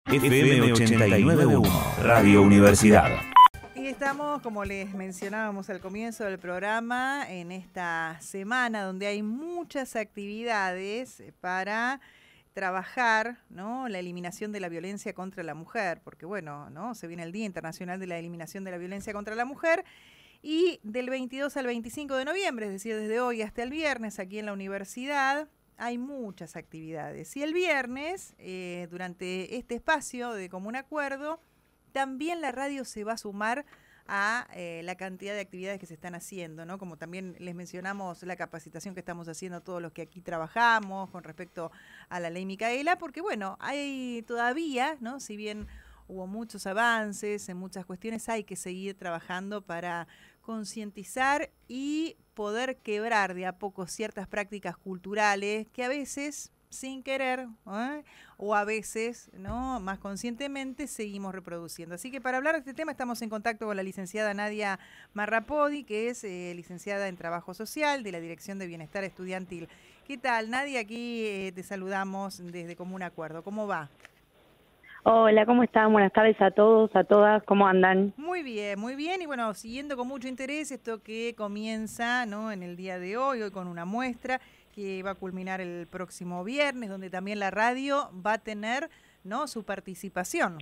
FM 89.1, Radio Universidad. Y estamos, como les mencionábamos al comienzo del programa, en esta semana donde hay muchas actividades para trabajar, ¿no?, la eliminación de la violencia contra la mujer, porque bueno, ¿no?, se viene el Día Internacional de la Eliminación de la Violencia contra la Mujer, y del 22 al 25 de noviembre, es decir, desde hoy hasta el viernes, aquí en la universidad, hay muchas actividades. Y el viernes, durante este espacio de común acuerdo, también la radio se va a sumar a la cantidad de actividades que se están haciendo, ¿no? Como también les mencionamos la capacitación que estamos haciendo todos los que aquí trabajamos con respecto a la ley Micaela, porque bueno, hay todavía, ¿no?, si bien hubo muchos avances en muchas cuestiones, hay que seguir trabajando para concientizar y poder quebrar de a poco ciertas prácticas culturales que a veces, sin querer, o a veces, ¿no?, más conscientemente, seguimos reproduciendo. Así que para hablar de este tema estamos en contacto con la licenciada Nadia Marrapodi, que es licenciada en Trabajo Social de la Dirección de Bienestar Estudiantil. ¿Qué tal, Nadia? Aquí te saludamos desde Común Acuerdo. ¿Cómo va? Hola, ¿cómo están? Buenas tardes a todos, a todas, ¿cómo andan? Muy bien, y bueno, siguiendo con mucho interés esto que comienza, ¿no?, en el día de hoy con una muestra que va a culminar el próximo viernes, donde también la radio va a tener, ¿no?, su participación.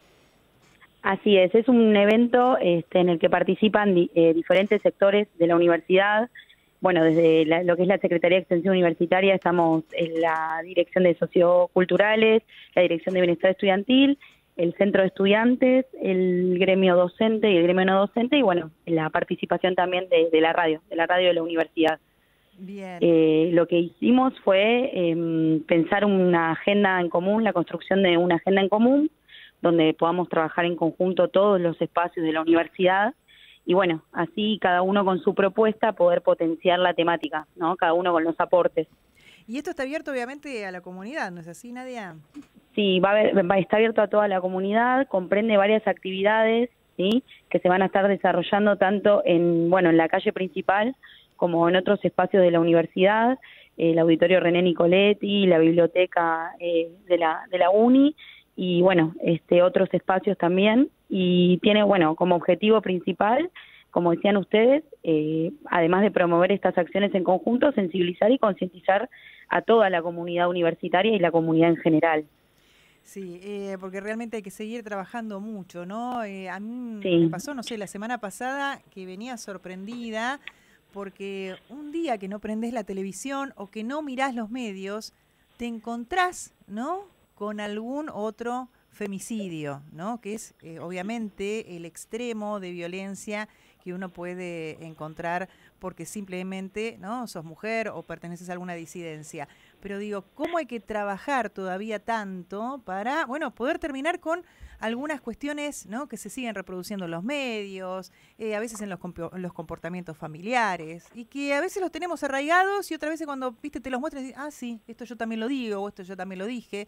Así es un evento en el que participan diferentes sectores de la universidad. Bueno, desde lo que es la Secretaría de Extensión Universitaria estamos en la Dirección de Socioculturales, la Dirección de Bienestar Estudiantil, el Centro de Estudiantes, el gremio docente y el gremio no docente, y bueno, la participación también de la radio de la universidad. Bien. Lo que hicimos fue pensar una agenda en común, la construcción de una agenda en común, donde podamos trabajar en conjunto todos los espacios de la universidad, y bueno, así cada uno con su propuesta poder potenciar la temática, ¿no? Cada uno con los aportes. Y esto está abierto obviamente a la comunidad, ¿no es así, Nadia? Sí, está abierto a toda la comunidad, comprende varias actividades, ¿sí?, que se van a estar desarrollando tanto en la calle principal como en otros espacios de la universidad, el auditorio René Nicoletti, la biblioteca de la UNI, y bueno, otros espacios también, y tiene como objetivo principal, como decían ustedes, además de promover estas acciones en conjunto, sensibilizar y concientizar a toda la comunidad universitaria y la comunidad en general. Sí, porque realmente hay que seguir trabajando mucho, ¿no? A mí Sí. me pasó, no sé, la semana pasada que venía sorprendida porque un día que no prendés la televisión o que no mirás los medios, te encontrás, ¿no?, con algún otro femicidio, ¿no?, que es obviamente el extremo de violencia que uno puede encontrar porque simplemente, ¿no?, sos mujer o perteneces a alguna disidencia. Pero digo, ¿cómo hay que trabajar todavía tanto para, bueno, poder terminar con algunas cuestiones, ¿no?, que se siguen reproduciendo en los medios, a veces en los comportamientos familiares, y que a veces los tenemos arraigados y otras veces cuando, viste, te los muestran y dices, ah, sí, esto yo también lo digo, o esto yo también lo dije.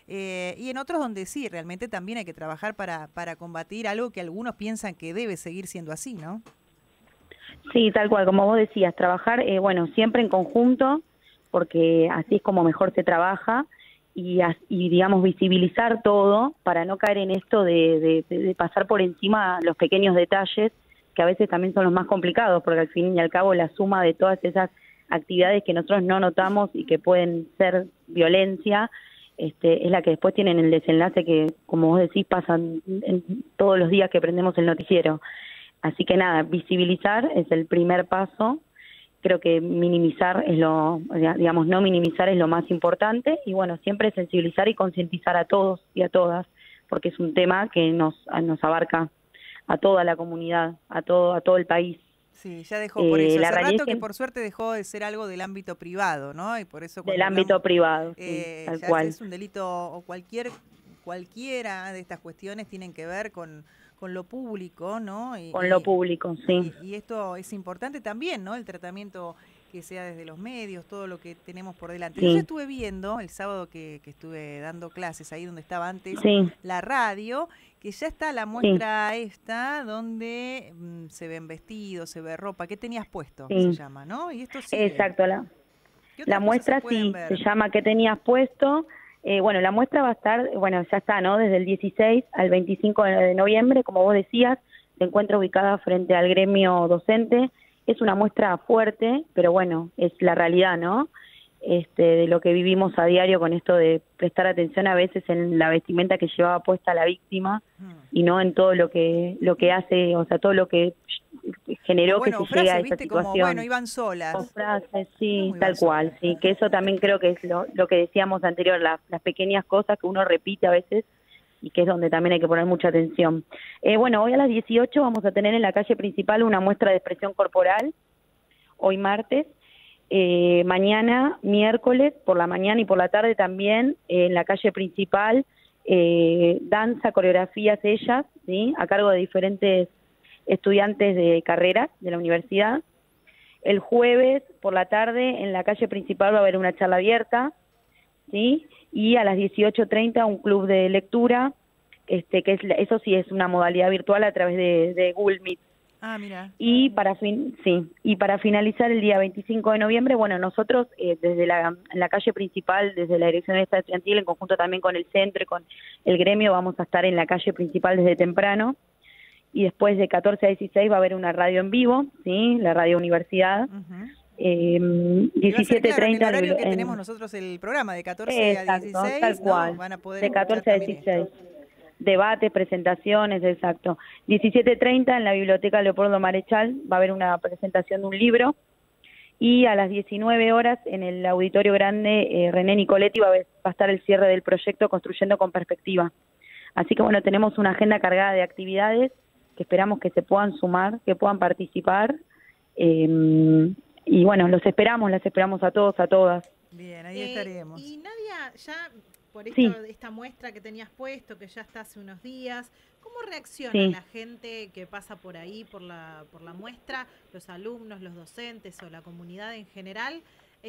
Y en otros donde sí, realmente también hay que trabajar para combatir algo que algunos piensan que debe seguir siendo así, ¿no? Sí, tal cual, como vos decías, trabajar, siempre en conjunto, porque así es como mejor se trabaja, y digamos, visibilizar todo para no caer en esto de pasar por encima los pequeños detalles, que a veces también son los más complicados, porque al fin y al cabo la suma de todas esas actividades que nosotros no notamos y que pueden ser violencia, es la que después tienen el desenlace que, como vos decís, pasan en todos los días que prendemos el noticiero. Así que nada, visibilizar es el primer paso. Creo que minimizar es no minimizar es lo más importante, y bueno, siempre sensibilizar y concientizar a todos y a todas, porque es un tema que nos abarca a toda la comunidad, a todo el país. Sí, ya dejó por eso. Hace rato que por suerte dejó de ser algo del ámbito privado, ¿no? Y por eso del ámbito privado, sí, tal ya cual. Es un delito, o cualquiera de estas cuestiones tienen que ver con lo público, ¿no? Con lo público, sí. Y esto es importante también, ¿no? El tratamiento que sea desde los medios, todo lo que tenemos por delante. Sí. Yo estuve viendo el sábado que estuve dando clases ahí donde estaba antes la radio, que ya está la muestra esta donde se ven vestidos, se ve ropa. ¿Qué tenías puesto? Se llama, ¿no? Y esto sí. Exacto, la muestra sí se llama ¿Qué tenías puesto? Bueno, la muestra va a estar, ya está, ¿no? Desde el 16 al 25 de noviembre, como vos decías, se encuentra ubicada frente al gremio docente. Es una muestra fuerte, pero bueno, es la realidad, ¿no? De lo que vivimos a diario con esto de prestar atención a veces en la vestimenta que llevaba puesta la víctima y no en todo lo que hace, o sea, todo lo que generó que se llegue a esa situación. Como, iban solas. Con frases, sí, tal cual, sí, que eso también creo que es lo que decíamos anterior, las pequeñas cosas que uno repite a veces y que es donde también hay que poner mucha atención. Hoy a las 18 vamos a tener en la calle principal una muestra de expresión corporal, hoy martes. Mañana, miércoles, por la mañana y por la tarde también, en la calle principal, danza, coreografías ellas, ¿sí? A cargo de diferentes estudiantes de carreras de la universidad. El jueves, por la tarde, en la calle principal va a haber una charla abierta, ¿sí? Y a las 18:30 un club de lectura, eso sí es una modalidad virtual a través de Google Meet. Ah, mira. Y para finalizar el día 25 de noviembre, nosotros desde la calle principal, desde la Dirección de Estado Estudiantil, en conjunto también con el centro y con el gremio, vamos a estar en la calle principal desde temprano. Y después de 14 a 16 va a haber una radio en vivo, ¿sí? La Radio Universidad. 17:30 el horario que tenemos nosotros el programa, de 14 a 16, tal cual, ¿no? Van a poder de 14 a 16. Debates, presentaciones, exacto. 17:30 en la Biblioteca Leopoldo Marechal va a haber una presentación de un libro, y a las 19 horas en el Auditorio Grande René Nicoletti va a estar el cierre del proyecto Construyendo con Perspectiva. Así que tenemos una agenda cargada de actividades que esperamos que se puedan sumar, que puedan participar, y las esperamos a todos, a todas. Bien, ahí estaremos. Y Nadia, ya por esta muestra que tenías puesto, que ya está hace unos días, ¿cómo reacciona la gente que pasa por ahí, por la muestra, los alumnos, los docentes o la comunidad en general,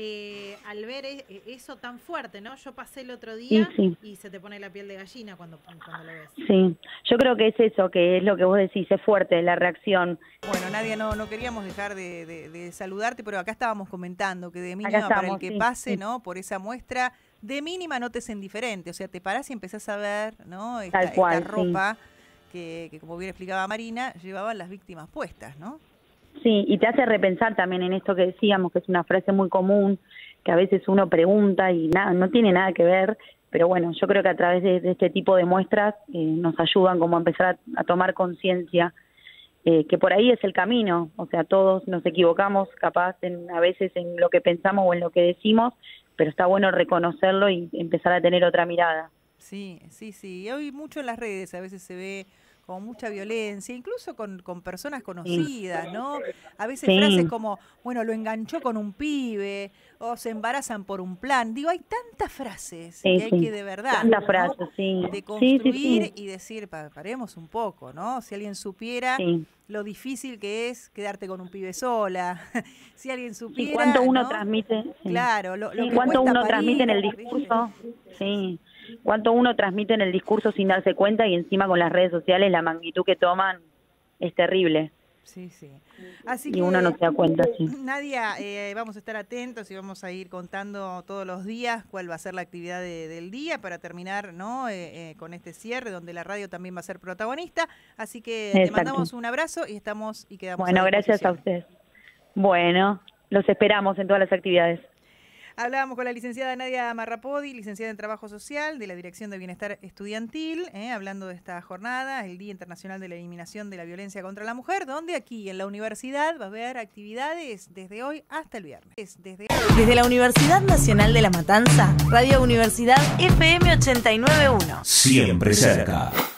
al ver eso tan fuerte, ¿no? Yo pasé el otro día y se te pone la piel de gallina cuando lo ves. Sí, yo creo que es eso, que es lo que vos decís, es fuerte la reacción. Bueno, Nadia, no queríamos dejar de saludarte, pero acá estábamos comentando que de mínima para el que pase, ¿no? Por esa muestra, de mínima no te es indiferente, o sea, te parás y empezás a ver, ¿no? Esta ropa que, como bien explicaba Marina, llevaban las víctimas puestas, ¿no? Sí, y te hace repensar también en esto que decíamos, que es una frase muy común, que a veces uno pregunta y no tiene nada que ver, pero yo creo que a través de este tipo de muestras nos ayudan como a empezar a tomar conciencia, que por ahí es el camino, o sea, todos nos equivocamos capaz a veces en lo que pensamos o en lo que decimos, pero está bueno reconocerlo y empezar a tener otra mirada. Sí, y hoy mucho en las redes a veces se ve como mucha violencia, incluso con personas conocidas, ¿no? A veces frases como, lo enganchó con un pibe, o se embarazan por un plan. Digo, hay tantas frases que hay que de verdad, tantas frases, de construir y decir, paremos un poco, ¿no? Si alguien supiera lo difícil que es quedarte con un pibe sola, si alguien supiera... Y cuánto uno transmite. Claro, lo que cuánto uno parir, transmite en el discurso, cuánto uno transmite en el discurso sin darse cuenta, y encima con las redes sociales la magnitud que toman es terrible. Sí. Así y uno no se da cuenta, Nadia, vamos a estar atentos y vamos a ir contando todos los días cuál va a ser la actividad del día para terminar, ¿no? Con este cierre donde la radio también va a ser protagonista. Así que te mandamos un abrazo y quedamos. Bueno, gracias a ustedes. Bueno, los esperamos en todas las actividades. Hablábamos con la licenciada Nadia Marrapodi, licenciada en Trabajo Social de la Dirección de Bienestar Estudiantil, hablando de esta jornada, el Día Internacional de la Eliminación de la Violencia contra la Mujer, donde aquí en la universidad va a haber actividades desde hoy hasta el viernes. Desde la Universidad Nacional de La Matanza, Radio Universidad FM 89.1. Siempre cerca.